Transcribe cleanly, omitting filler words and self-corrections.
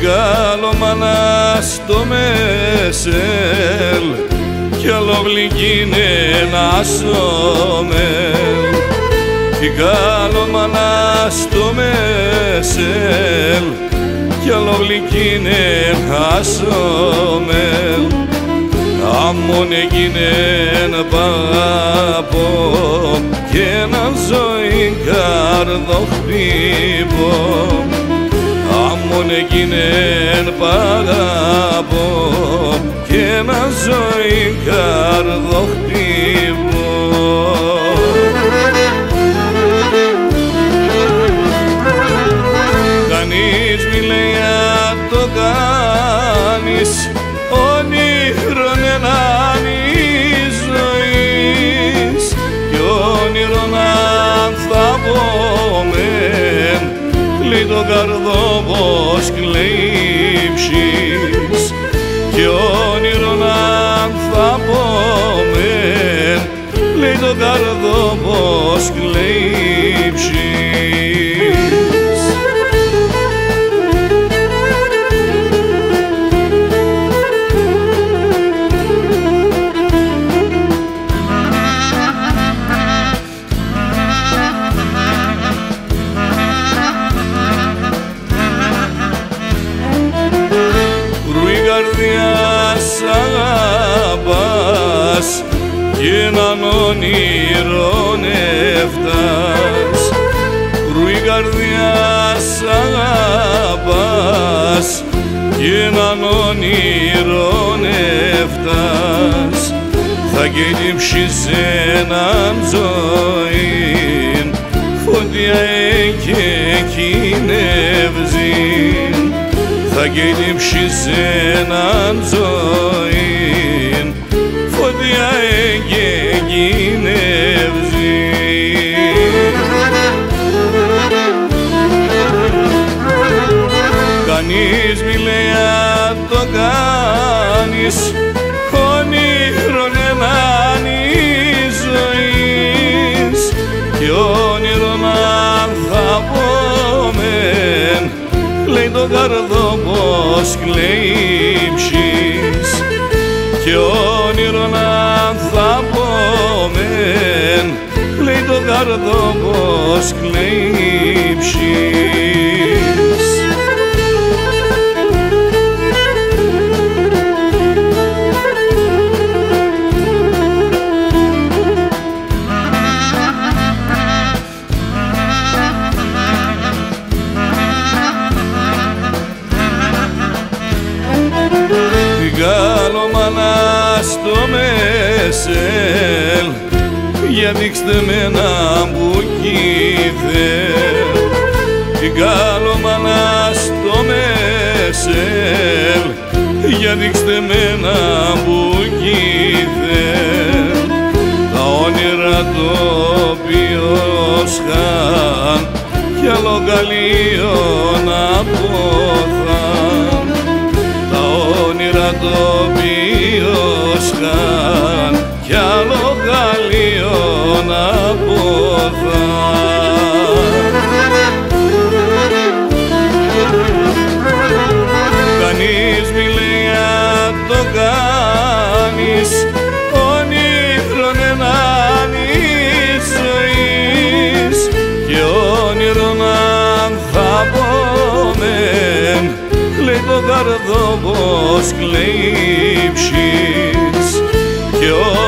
Βγάλω μάνα στο μεσέλ κι άλλο γλυκίνε να σώμε. Βγάλω μάνα στο μεσέλ κι άλλο γλυκίνε να σώμε. Αμόν έγινεν παγάπω και έναν ζωή καρδοχτύπω. Αμόν έγινεν παγάπω και έναν ζωή καρδοχτύπω. Κανείς μη λέει αν το κάνεις, όνειρον έναν η ζωής κι όνειρον αν θα πόμεν κλαίει το καρδό πως κλαίψεις κι όνειρον αν θα πόμεν κλαίει το καρδό πως κλαίψεις. Σ' αγαπάς κι έναν όνειρον εφτάς. Κρούει καρδιά σ' αγαπάς κι έναν όνειρον εφτάς. Θα καὶ έναν ζωήν φωτιά και κινεύζην. Θα καὶ έναν ζωήν φωτιά και κινεύζην. Κανείς μη λέει αν το κάνεις, όνειρον έναν η ζωής κι όνειρον αν θα πόμεν κλαίει το καρδό πως κλαίψεις κι όνειρον αν θα πόμεν κλαίει το καρδό πως κλαίψεις. Βγάλω μάνα στο μεσέλ για δείξτε με ένα μπουκίδε. Βγάλω μάνα στο μεσέλ για δείξτε με ένα μπουκίδε. Τα όνειρα το οποίος χαν κι άλλο καλείο να ποθάν. Τα όνειρα το οποίος χαν κι άλλο καλείο να ποθάν. Κανείς μη λέει αν το κάνεις, όνειρον έναν η ζωής κι όνειρον αν θα πόμεν το καρδό πως κλαίψεις κι